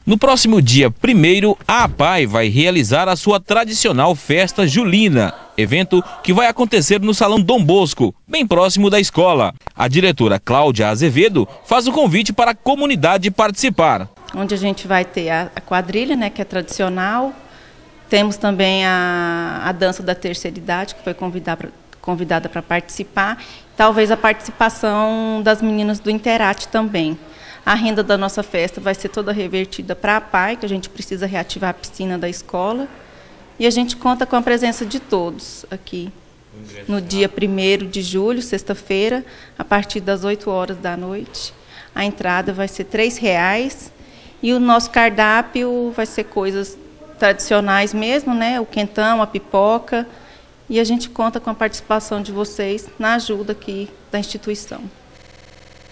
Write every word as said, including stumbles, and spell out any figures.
No próximo dia primeiro, a APAE vai realizar a sua tradicional festa julina, evento que vai acontecer no Salão Dom Bosco, bem próximo da escola. A diretora Cláudia Azevedo faz o convite para a comunidade participar. Onde a gente vai ter a quadrilha, né, que é tradicional. Temos também a, a dança da terceira idade, que foi convidada convidada para participar. Talvez a participação das meninas do Interate também. A renda da nossa festa vai ser toda revertida para a APAE, que a gente precisa reativar a piscina da escola. E a gente conta com a presença de todos aqui no dia primeiro de julho, sexta-feira, a partir das oito horas da noite. A entrada vai ser três reais e o nosso cardápio vai ser coisas tradicionais mesmo, né? O quentão, a pipoca. E a gente conta com a participação de vocês na ajuda aqui da instituição.